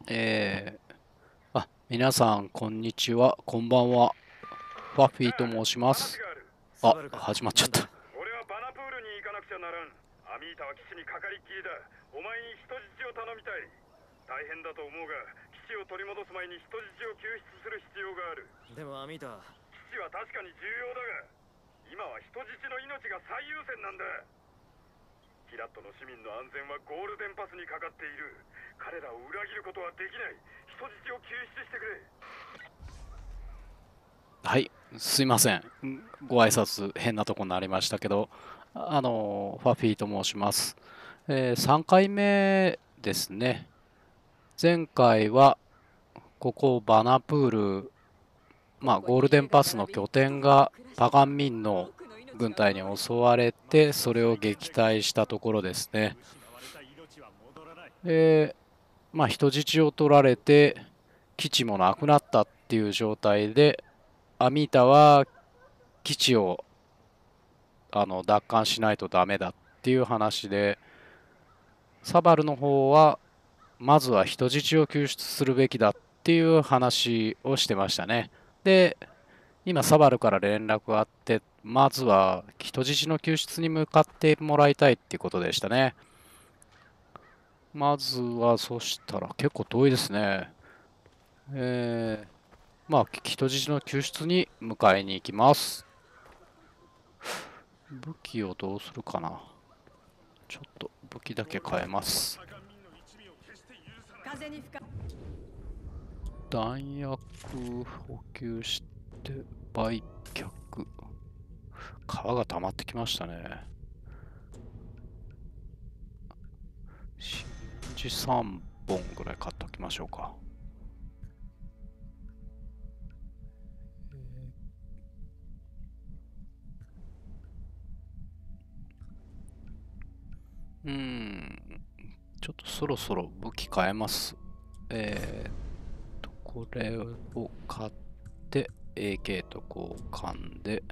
皆さん、こんにちは、こんばんは。ファフィーと申します。あ、始まっちゃった。 俺はバナプールに行かなくちゃならん。アミータは騎士にかかりっきりだ。お前に人質を頼みたい。大変だと思うが、騎士を取り戻す前に人質を救出する必要がある。 でもアミータ、 騎士は確かに重要だが、今は人質の命が最優先なんだ。キラットの市民の安全はゴールデンパスにかかっている。彼らを裏切ることはできない。人質を救出してくれ。 はい、すいません。ご挨拶変なとこになりましたけど、ファフィーと申します。3回目ですね。前回は、ここバナプール、ゴールデンパスの拠点がパガン民の軍隊に襲われて、それを撃退したところですね。人質を取られて、基地もなくなったっていう状態で、アミータは基地を奪還しないとダメだっていう話で、サバルの方はまずは人質を救出するべきだっていう話をしてましたね。で、今サバルから連絡があって、まずは人質の救出に向かってもらいたいっていうことでしたね。まずはそしたら結構遠いですね。人質の救出に迎えに行きます。武器をどうするかな。ちょっと武器だけ変えます。弾薬補給して売却。皮が溜まってきましたね。真珠3本ぐらい買っておきましょうか。ちょっとそろそろ武器変えます。これを買って AK と交換で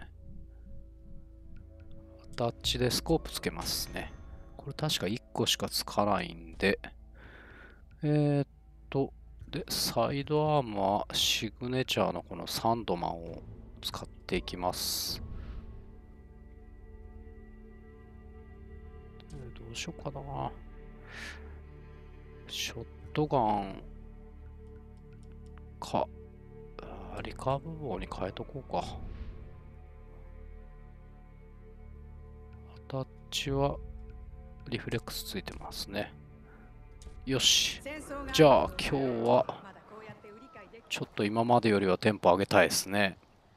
アタッチでスコープつけますね。これ確か1個しかつかないんで、で、サイドアームはシグネチャーのこのサンドマンを使っていきます。どうしようかな。ショットガンか、リカーブ棒に変えとこうか。アタッチはリフレックスついてますね。よし。じゃあ今日はちょっと今までよりはテンポ上げたいですね。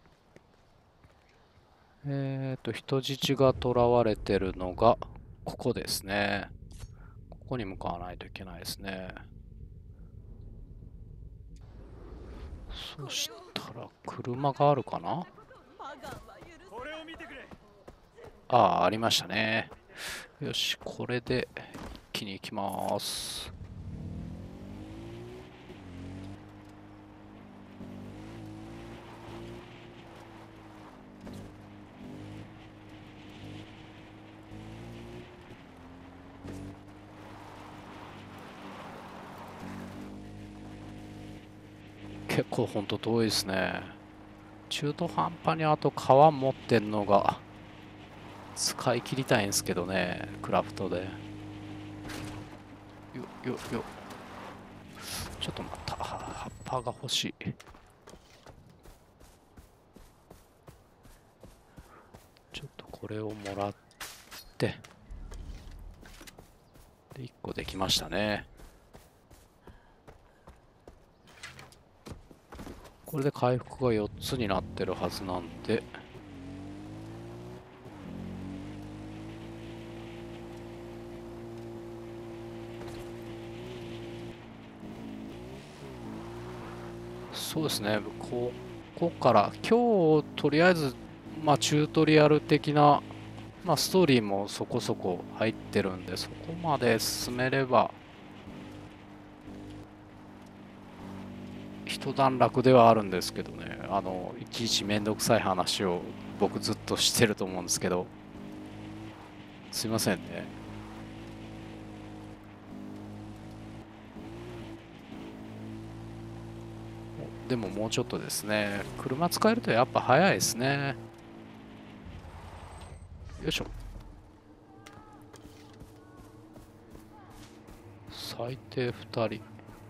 人質が囚われてるのがここですね。ここに向かわないといけないですね。そしたら車があるかな。ありましたね。よし、これで一気に行きます。結構ほんと遠いですね。中途半端にあと皮持ってんのが使い切りたいんですけどね、クラフトで。よ。ちょっと待った。葉っぱが欲しい。ちょっとこれをもらって。で、1個できましたね。これで回復が4つになってるはずなんで。そうですね、ここから今日とりあえず、チュートリアル的な、ストーリーもそこそこ入ってるんで、そこまで進めれば一段落ではあるんですけどね、いちいちめんどくさい話を僕ずっとしてると思うんですけど、すいませんね。 でももうちょっとですね。車使えるとやっぱ速いですね。よいしょ。最低2人。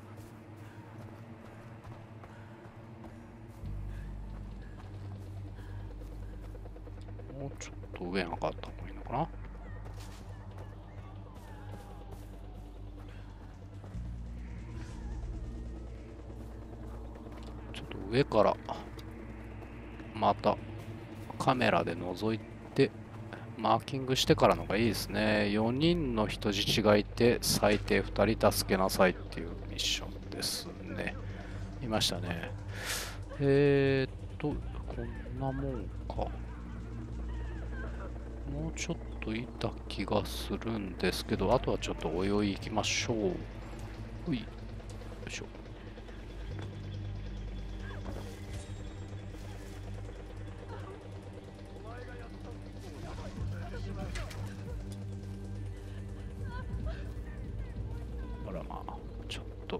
もうちょっと上に上がった方がいいのかな。ちょっと上からまたカメラで覗いてマーキングしてからのがいいですね。4人の人質がいて最低2人助けなさいっていうミッションですね。いましたね。こんなもんか。もうちょっといた気がするんですけど、あとはちょっと泳い行きましょう。よいしょ。あらまあ、ちょっと。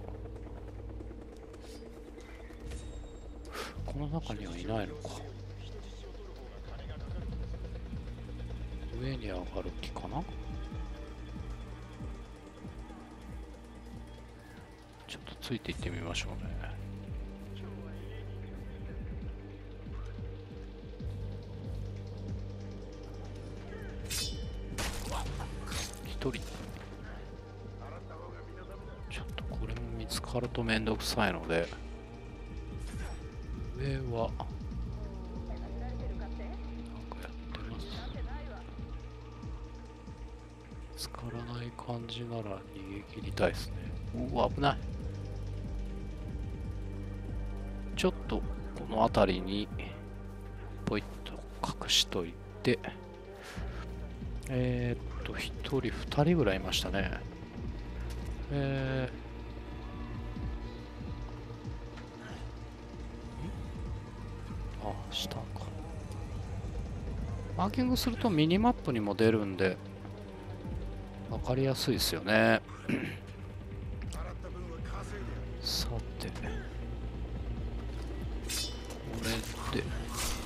この中にはいないのか。上に上がる気かな。ちょっとついていってみましょうね。一人。ちょっとこれも見つかるとめんどくさいので、上はなんかやってます。見つからない感じなら逃げ切りたいですね。うわ、危ない。ちょっとこの辺りにポイッと隠しといて、1人2人ぐらいいましたね。あ、下か。マーキングするとミニマップにも出るんで分かりやすいですよね。さて、これで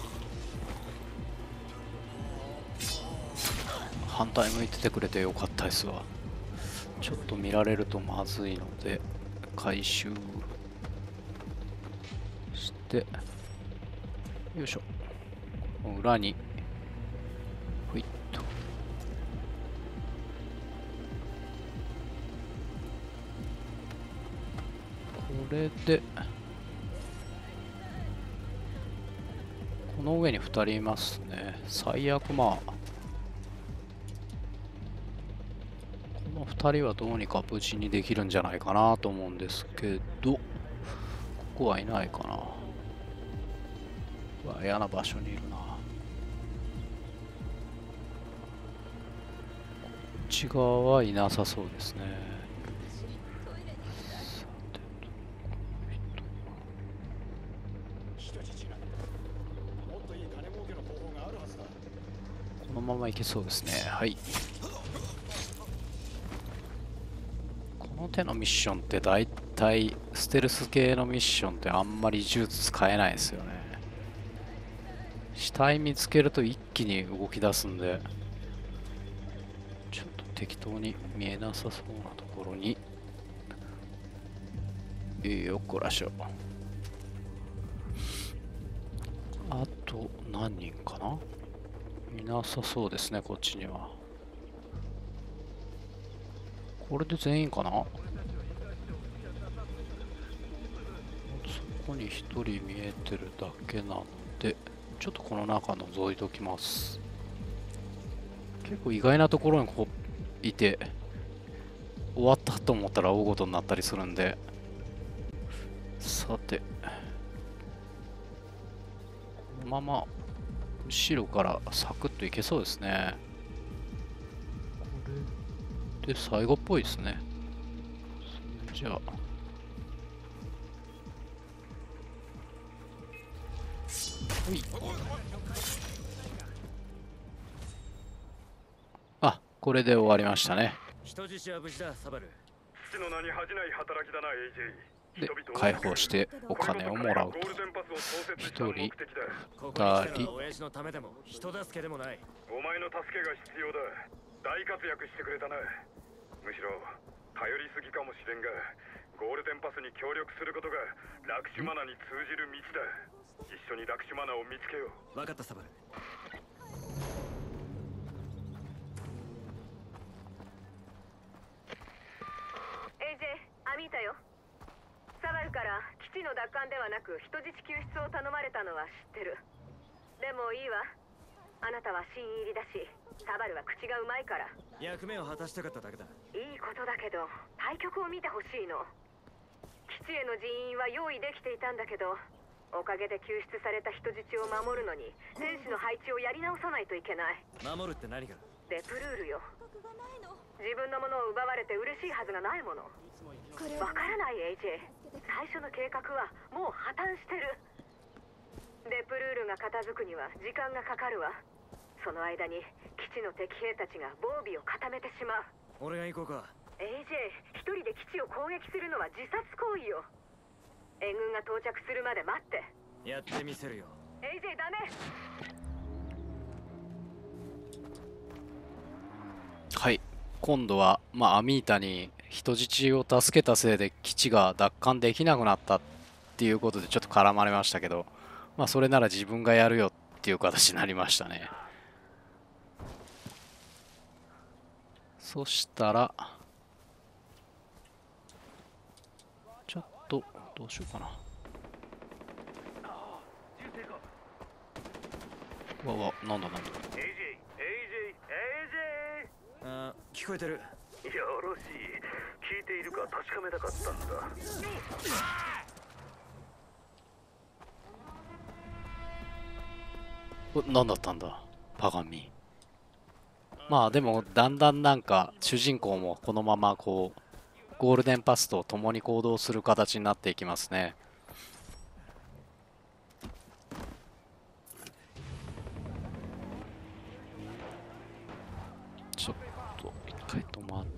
反対向いててくれてよかったですわ。ちょっと見られるとまずいので回収して、よいしょ。裏にふいっと。これでこの上に2人いますね。最悪まあこの2人はどうにか無事にできるんじゃないかなと思うんですけど、ここはいないかな。うわ、嫌な場所にいるな。こっち側はいなさそうですね。このままいけそうですね。はい。この手のミッションってだいたいステルス系のミッションってあんまり銃使えないですよね。死体見つけると一気に動き出すんで、ちょっと適当に見えなさそうなところによっこらしょ。あと何人かな。いなさそうですね、こっちには。これで全員かな。そこに1人見えてるだけなので、ちょっとこの中覗いておきます。結構意外なところにいて、終わったと思ったら大ごとになったりするんで。さて、このまま後ろからサクッといけそうですね。これで最後っぽいですね。じゃあこれで終わりましたね。 人質は無事だ、サバル。 父の名に恥じない働きだな、AJ。 で解放してお金をもらうと。1人2人。 お前の助けが必要だ。大活躍してくれたな。むしろ頼りすぎかもしれんが、ゴールデンパスに協力することがラクシュマナに通じる道だ。一緒にラクシュマナを見つけよう。分かったサバル。 AJ、アミータよ。サバルから基地の奪還ではなく人質救出を頼まれたのは知ってる。でもいいわ。あなたは新入りだし、サバルは口がうまいから。 役目を果たしたかっただけだ。 いいことだけど、対局を見てほしいの。基地への人員は用意できていたんだけど、おかげで救出された人質を守るのに戦士の配置をやり直さないといけない。 守るって何が？ デプルールよ。自分のものを奪われて嬉しいはずがないもの。わからない AJ。最初の計画はもう破綻してる。デプルールが片付くには時間がかかるわ。その間に基地の敵兵たちが防備を固めてしまう。 俺が行こうか。 AJ、一人で基地を攻撃するのは自殺行為よ。援軍が到着するまで待って。 やってみせるよ。 AJ、ダメ。 はい、今度はアミータに人質を助けたせいで基地が奪還できなくなったっていうことでちょっと絡まれましたけど、それなら自分がやるよっていう形になりましたね。そしたらちょっとどうしようかな。なんだ。 あ、聞こえてる。 よろしい。聞いているか確かめたかったんだ。 何だったんだパガミ。でもだんだんなんか主人公もこのままこうゴールデンパスと共に行動する形になっていきますね。ちょっと一回止まって、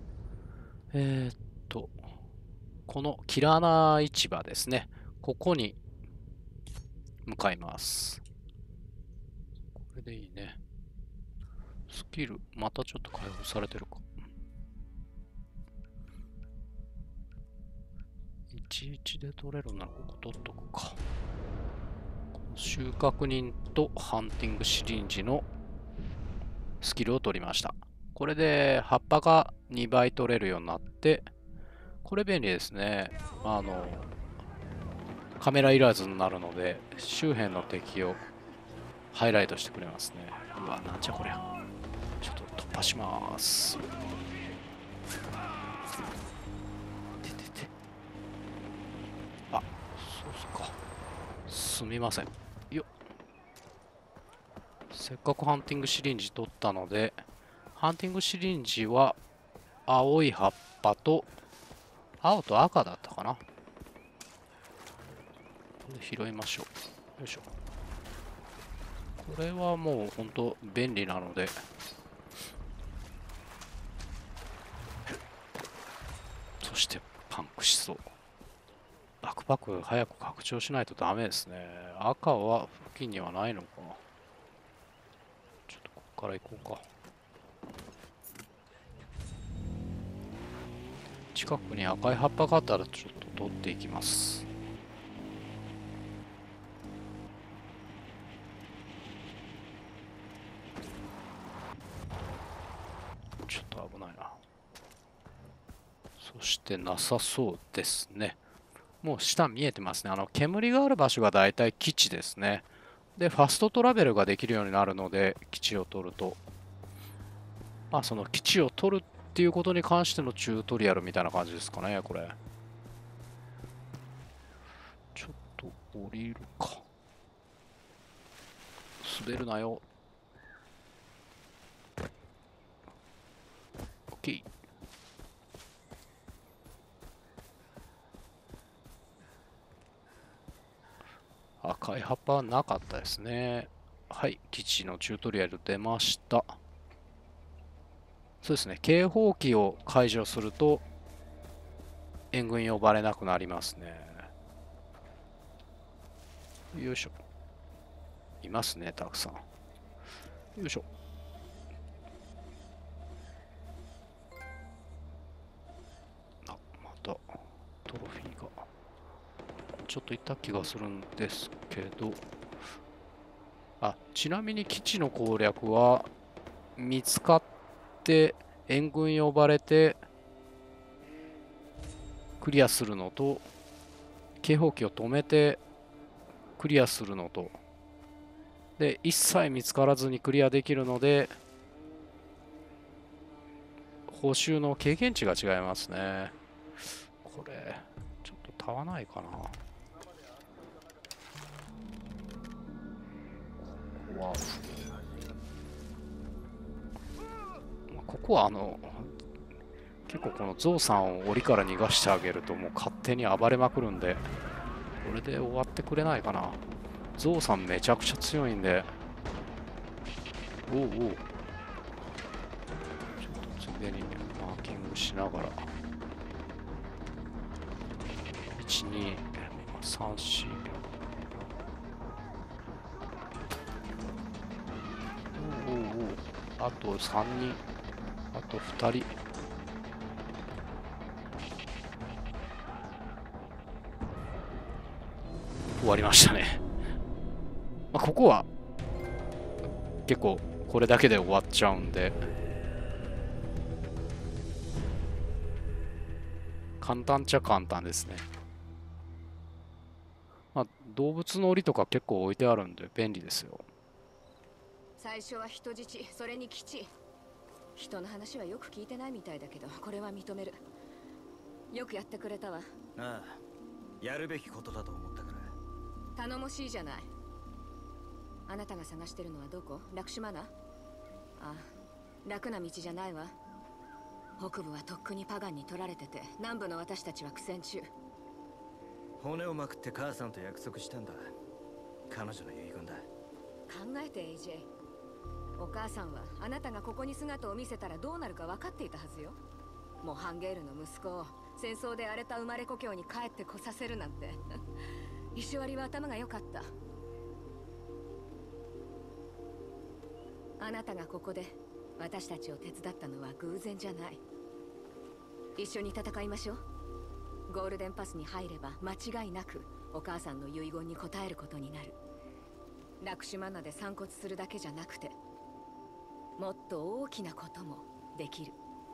このキラナ市場ですね、ここに向かいます。これでいいね。スキルまたちょっと開放されてるか。11で取れるならここ取っとくか。収穫人とハンティングシリンジのスキルを取りました。これで葉っぱが2倍取れるようになって、これ便利ですね。カメラいらずになるので周辺の敵をハイライトしてくれますね。うわ、なんじゃこりゃ。ちょっと突破します。あ、そうか。すみません。よっ。せっかくハンティングシリンジ取ったので、ハンティングシリンジは青い葉っぱと青と赤だったかな。拾いましょう。よいしょ。これはもう本当便利なので、そしてパンクしそう。バックパック早く拡張しないとダメですね。赤は付近にはないのか。ちょっとここから行こうか。近くに赤い葉っぱがあったらちょっと取っていきます。ちょっと危ないな。そしてなさそうですね。もう下見えてますね。煙がある場所がだいたい基地ですね。でファストトラベルができるようになるので、基地を取るとその基地を取るっていうことに関してのチュートリアルみたいな感じですかね。これちょっと降りるか。滑るなよ。 OK。赤い葉っぱはなかったですね。はい、基地のチュートリアル出ました。そうですね、警報器を解除すると援軍呼ばれなくなりますね。よいしょ。いますね、たくさん。よいしょ。あ、またトロフィーがちょっといった気がするんですけど、あ、ちなみに基地の攻略は見つかって援軍呼ばれてクリアするのと、警報器を止めてクリアするのとで、一切見つからずにクリアできるので、報酬の経験値が違いますね。これちょっと足らないかな。ここは結構このゾウさんを檻から逃がしてあげるともう勝手に暴れまくるんで、これで終わってくれないかな。ゾウさんめちゃくちゃ強いんで。おうおう、ちょっとついでにマーキングしながら1234、おうおうおう、あと3人、あと2人。終わりましたね。まあ、ここは結構これだけで終わっちゃうんで簡単っちゃ簡単ですね。まあ、動物の檻とか結構置いてあるんで便利ですよ。 最初は人質、それに基地。人の話はよく聞いてないみたいだけど、これは認める。よくやってくれたわ。 ああ、やるべきことだと思ったから。 頼もしいじゃない。あなたが探してるのはどこ？ラクシュマナ？ああ、楽な道じゃないわ。北部はとっくにパガンに取られてて、南部の私たちは苦戦中。 骨をまくって母さんと約束したんだ。彼女の遺言だ。 考えて AJ。お母さんはあなたがここに姿を見せたらどうなるか分かっていたはずよ。モハンゲールの息子を戦争で荒れた生まれ故郷に帰ってこさせるなんて。石割は頭が良かった。あなたがここで私たちを手伝ったのは偶然じゃない。一緒に戦いましょう。ゴールデンパスに入れば間違いなくお母さんの遺言に応えることになる。ラクシュマナで散骨するだけじゃなくて、もっと大きなこともできる。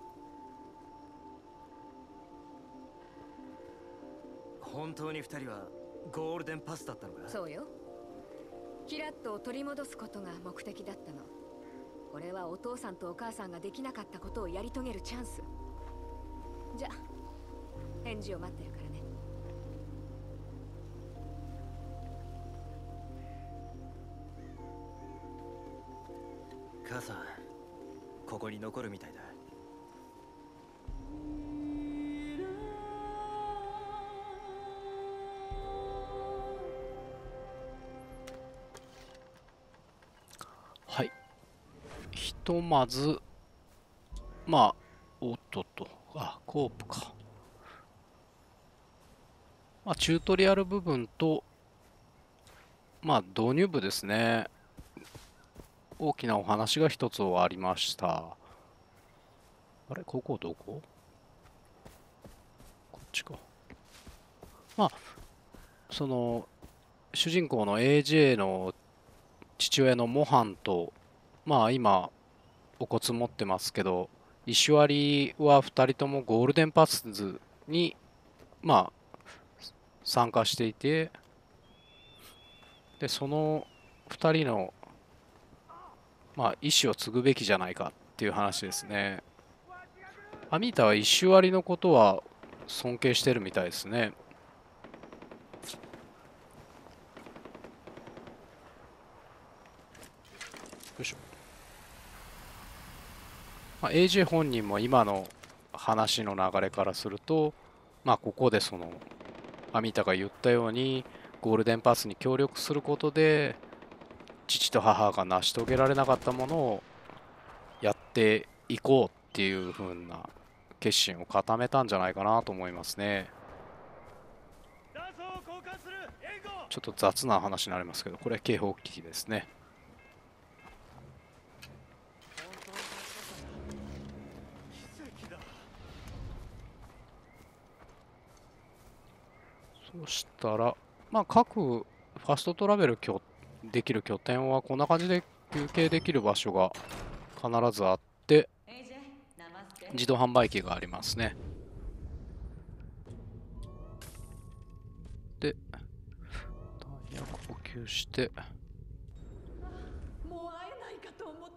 本当に二人はゴールデンパスだったのか？ そうよ。キラットを取り戻すことが目的だったの。これはお父さんとお母さんができなかったことをやり遂げるチャンス。じゃあ返事を待ってるからね。 母さん、ここに残るみたいだ。 はい、ひとまずまあ、おっとっと、あ、コープか。まあ、チュートリアル部分と、まあ、導入部ですね。大きなお話が一つ終わりました。あれ、ここどこ？こっちか。まあ、その、主人公の AJ の父親のモハンと、まあ今、お骨持ってますけど、石割は2人ともゴールデンパスに、まあ、参加していて、で、その2人の、まあ、意思を継ぐべきじゃないかっていう話ですね。アミータは石割りのことは尊敬してるみたいですね。よいしょ。まあ、AJ 本人も今の話の流れからすると、まあ、ここでそのアミータが言ったようにゴールデンパスに協力することで父と母が成し遂げられなかったものをやっていこうっていう風な決心を固めたんじゃないかなと思いますね。ちょっと雑な話になりますけど、これ警報機器ですね。そしたら、まあ、各ファストトラベルできる拠点はこんな感じで休憩できる場所が必ずあって、自動販売機がありますね。で、弾薬補給して、 もう会えないかと思った。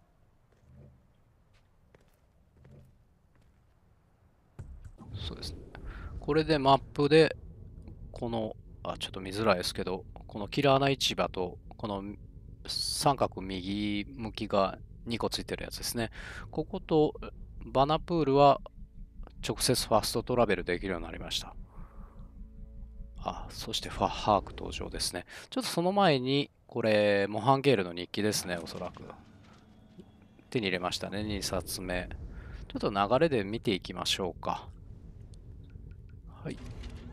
そうですね。これでマップで、この、ちょっと見づらいですけど、このキラーナ市場と、この三角右向きが2個ついてるやつですね。こことバナプールは直接ファストトラベルできるようになりました。そしてハーク登場ですね。ちょっとその前に、これ、モハンゲールの日記ですね、おそらく。手に入れましたね、2冊目。ちょっと流れで見ていきましょうか。はい。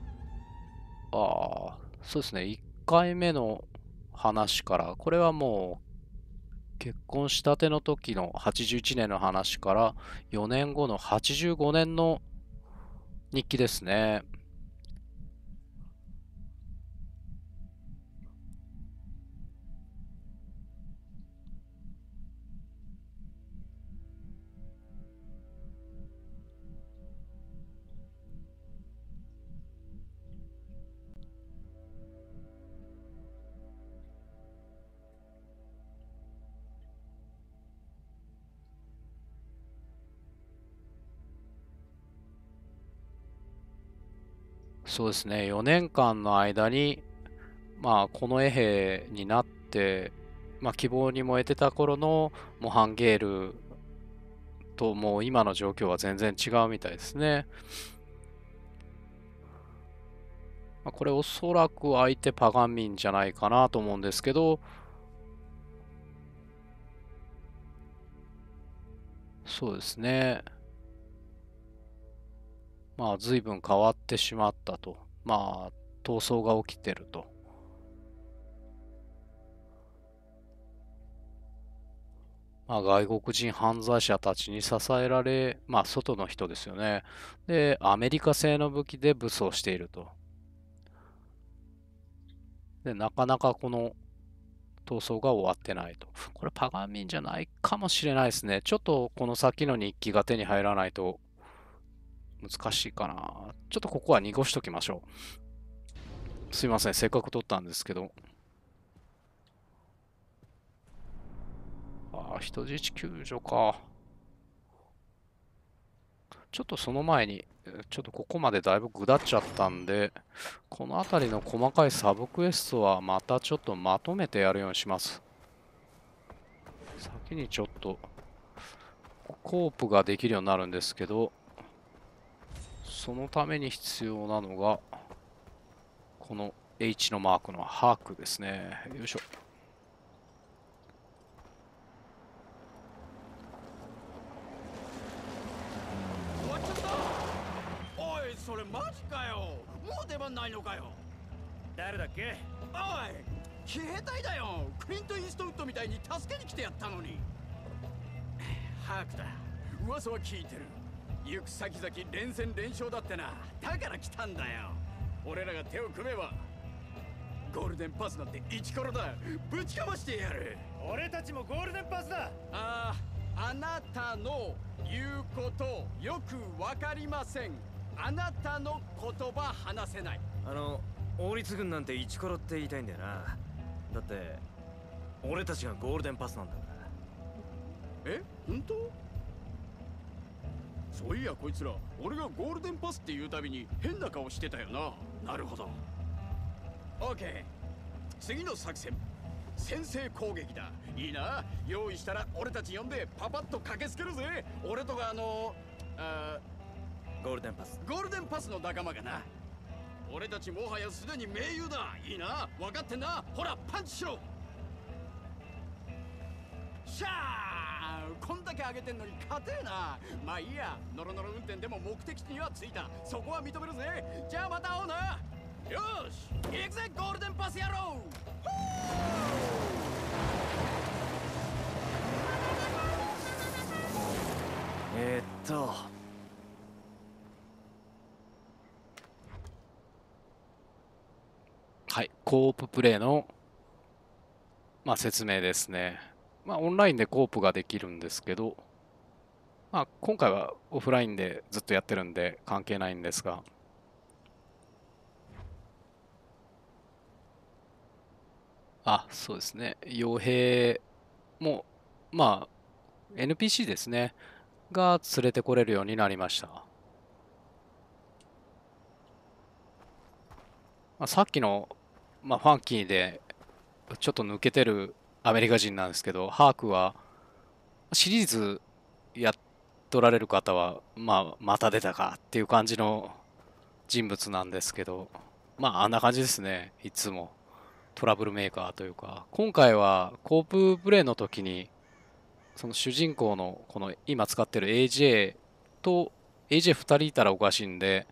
そうですね、1回目の話から、これはもう、結婚したての時の81年の話から、4年後の85年の日記ですね。そうですね、4年間の間に、まあ、この衛兵になって、まあ、希望に燃えてた頃のモハンゲールともう今の状況は全然違うみたいですね。まあ、これおそらく相手パガン民じゃないかなと思うんですけど、そうですね。まあ、随分変わってしまったと。まあ、闘争が起きてると。まあ、外国人犯罪者たちに支えられ、まあ、外の人ですよね。で、アメリカ製の武器で武装していると。で、なかなかこの闘争が終わってないと。これパガン民じゃないかもしれないですね。ちょっとこの先の日記が手に入らないと難しいかな。ちょっとここは濁しときましょう。すいません、せっかく撮ったんですけど。人質救助か。ちょっとその前に、ちょっとここまでだいぶぐだっちゃったんで、この辺りの細かいサブクエストはまたちょっとまとめてやるようにします。先にちょっと、コープができるようになるんですけど、そのために必要なのが、この H のマークのハークですね。よいしょ。 それマジかよ。もう出番ないのかよ。誰だっけ。おい、騎兵隊だよ。クリント・イーストウッドみたいに助けに来てやったのに。ハークだ。噂は聞いてる。行く先々連戦連勝だってな。だから来たんだよ。俺らが手を組めばゴールデンパスなんてイチコロだ。ぶちかましてやる。 俺たちもゴールデンパスだ。 あなたの言うことよくわかりません。あなたの言葉話せない。 王立軍なんてイチコロって言いたいんだよな。だって俺たちがゴールデンパスなんだから。 本当？そういやこいつら俺がゴールデンパスって言うたびに変な顔してたよな。なるほど。オッケー、次の作戦先制攻撃だ。いいな。用意したら俺たち呼んでパパッと駆けつけるぜ。俺とかゴールデンパス。 ゴールデンパスの仲間がな。俺たちもはやすでに盟友だ。いいな、分かってんな。ほらパンチしろ。シャーこんだけ上げてんのに勝てえな。まあいいや、ノロノロ運転でも目的地には着いた。そこは認めるぜ。じゃあまた会おうな。よし行くぜゴールデンパス野郎。 はい、コーププレイの、説明ですね。オンラインでコープができるんですけど、今回はオフラインでずっとやってるんで関係ないんですが、そうですね。傭兵も、NPC ですね。が連れてこれるようになりました。さっきの、ファンキーでちょっと抜けてるアメリカ人なんですけど、ハークはシリーズやっとられる方は、また出たかっていう感じの人物なんですけど、あんな感じですね。いつもトラブルメーカーというか、今回はコーププレイの時にその主人公のこの今使ってる AJ と AJ2 人いたらおかしいんで、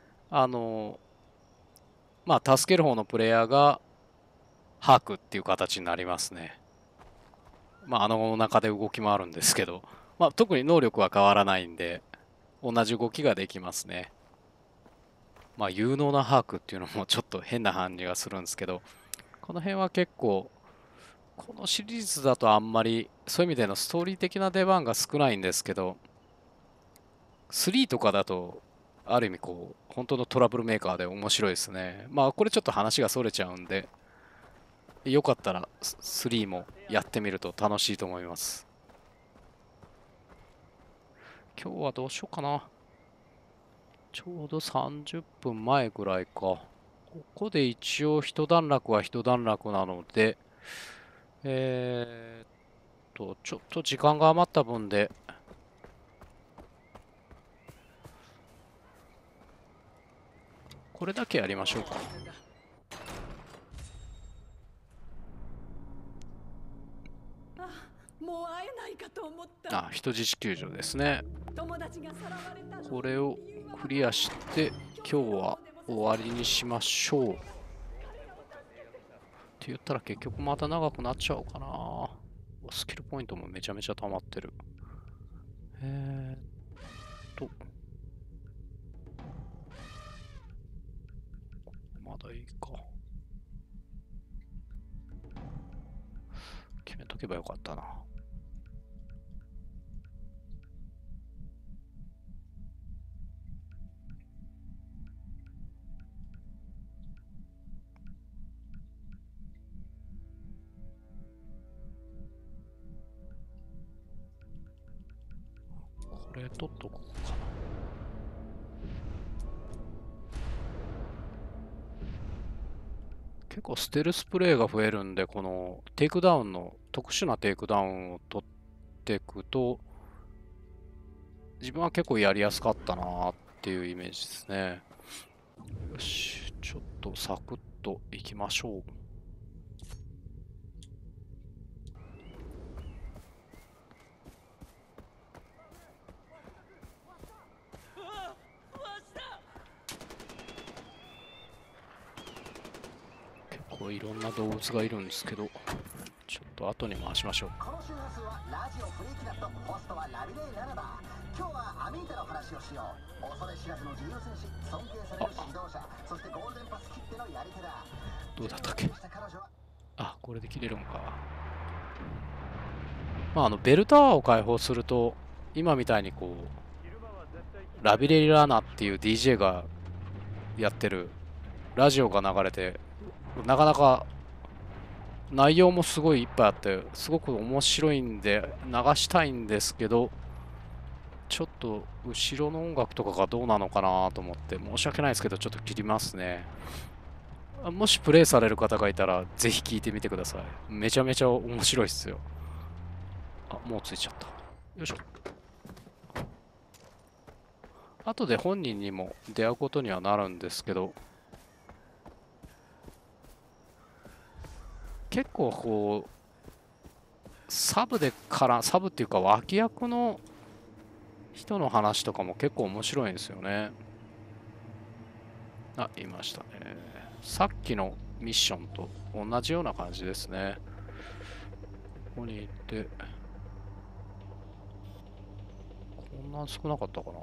助ける方のプレイヤーがハークっていう形になりますね。中で動き回るんですけど、特に能力は変わらないんで同じ動きができますね。有能なハークっていうのもちょっと変な感じがするんですけど、この辺は結構このシリーズだとあんまりそういう意味でのストーリー的な出番が少ないんですけど、3とかだとある意味本当のトラブルメーカーで面白いですね。これちょっと話がそれちゃうんで、よかったら3もやってみると楽しいと思います。今日はどうしようかな。ちょうど30分前ぐらいか。ここで一応一段落は一段落なので、ちょっと時間が余った分で、これだけやりましょうか。 もう会えないかと思った。 人質救助ですね。これをクリアして今日は終わりにしましょう。って言ったら結局また長くなっちゃうかな。スキルポイントもめちゃめちゃ溜まってる。まだいいか。決めとけばよかったな。これ取っとこうかな。結構ステルスプレーが増えるんで、このテイクダウンの特殊なテイクダウンを取っていくと、自分は結構やりやすかったなっていうイメージですね。よし、ちょっとサクッといきましょう。いろんな動物がいるんですけど、ちょっと後に回しましょう。 この周波数はラジオフリーキナット、ホストはラビレイ7番。今日はアミータの話をしよう。恐れ知らずの自由戦士、尊敬される指導者、そしてゴールデンパス切ってのやり手だ。 どうだったっけ。これで切れるのか。ベルタワーを開放すると今みたいにラビレイラナっていう DJ がやってるラジオが流れて、なかなか内容もすごいいっぱいあってすごく面白いんで流したいんですけど、ちょっと後ろの音楽とかがどうなのかなと思って申し訳ないですけどちょっと切りますね。もしプレイされる方がいたらぜひ聞いてみてください。めちゃめちゃ面白いっすよ。もうついちゃった。よいしょ。後で本人にも出会うことにはなるんですけど、結構サブっていうか脇役の人の話とかも結構面白いんですよね。あ、いましたね。さっきのミッションと同じような感じですね。ここに行って、こんな少なかったかな。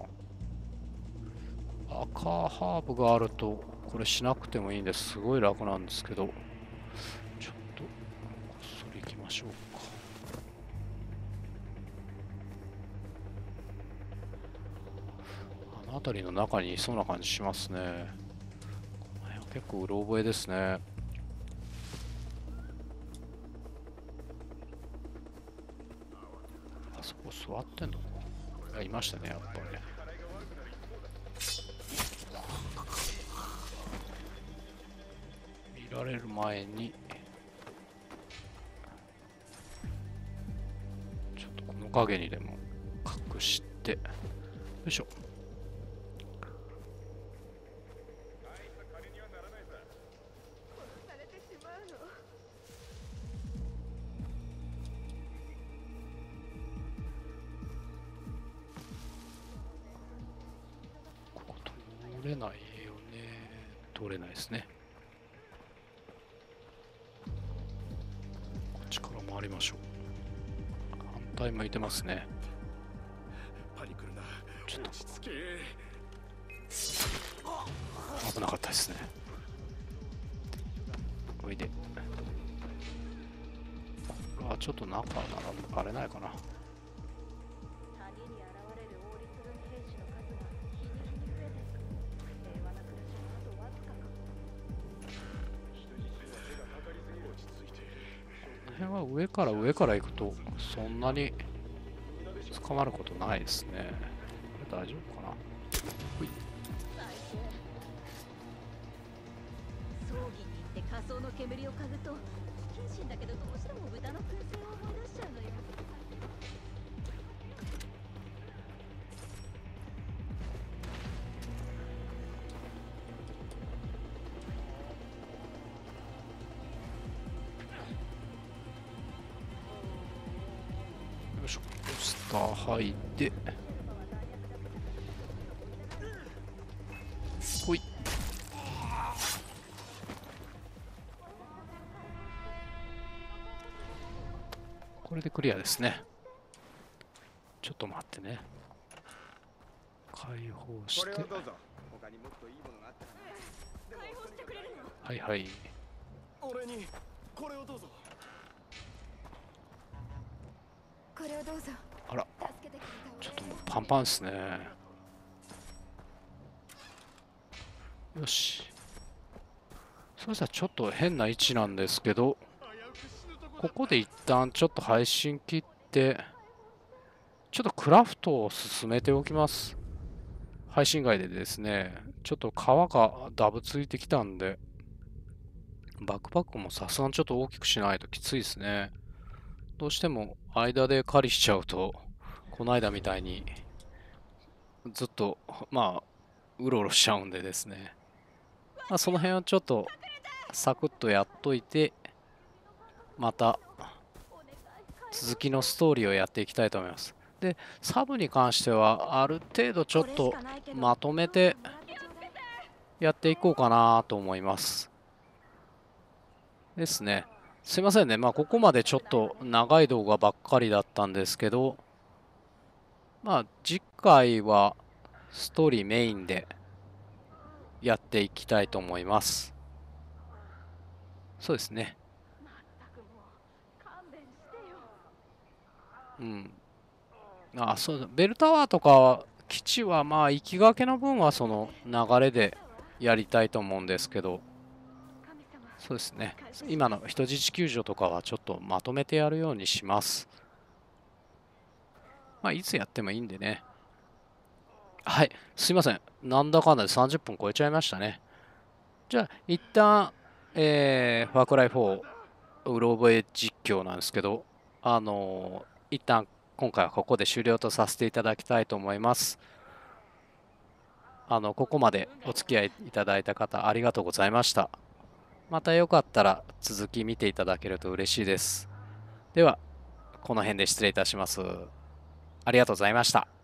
赤ハーブがあるとこれしなくてもいいんですごい楽なんですけど、ちょっとこっそり行きましょうか。あの辺りの中にいそうな感じしますね。この辺は結構うろ覚えですね。あそこ座ってんのか。いましたね、やっぱりね。見られる前にちょっとこの影にでも隠して、よいしょ。ここ通れないよね。通れないですね。こっちから回りましょう。反対向いてますね。 パニクるな。 ちょっと落ち着け。 危なかったですね。おいで。これはちょっと中ならバレないかな。この辺は上から行くとそんなに捕まることないですね。これ大丈夫かな。ほい。 葬儀に行って仮想の煙を嗅ぐと不謹慎だけどどうしても豚の燻製を思い出しちゃうのよ。 よいしょ。スター入ってほい。これでクリアですね。ちょっと待ってね。解放して。 これをどうぞ。他にもっといいものがあったら。 解放してくれるの？ はいはい。 俺にこれをどうぞ。 これをどうぞ。 あら、 助けてくれた。 ちょっともうパンパンですね。よし。そしたらちょっと変な位置なんですけど、ここで一旦ちょっと配信切って、ちょっとクラフトを進めておきます。配信外でですね、ちょっと皮がダブついてきたんで、バックパックもさすがにちょっと大きくしないときついですね。どうしても間で狩りしちゃうと、この間みたいにずっと、まあ、うろうろしちゃうんでですね。まあ、その辺はちょっとサクッとやっといて、また続きのストーリーをやっていきたいと思います。で、サブに関してはある程度ちょっとまとめてやっていこうかなと思います。ですね。すいませんね。まあ、ここまでちょっと長い動画ばっかりだったんですけど、まあ、次回はストーリーメインでやっていきたいと思います。そうですね。うん。あ、そうだ。ベルタワーとか基地はまあ行きがけの分はその流れでやりたいと思うんですけど、そうですね。今の人質救助とかはちょっとまとめてやるようにします。まあいつやってもいいんでね。はい、すいません。なんだかんだで30分超えちゃいましたね。じゃあ一旦、ファークライ4うろ覚え実況なんですけど、一旦今回はここで終了とさせていただきたいと思います。ここまでお付き合いいただいた方ありがとうございました。またよかったら続き見ていただけると嬉しいです。では、 この辺で失礼いたします。ありがとうございました。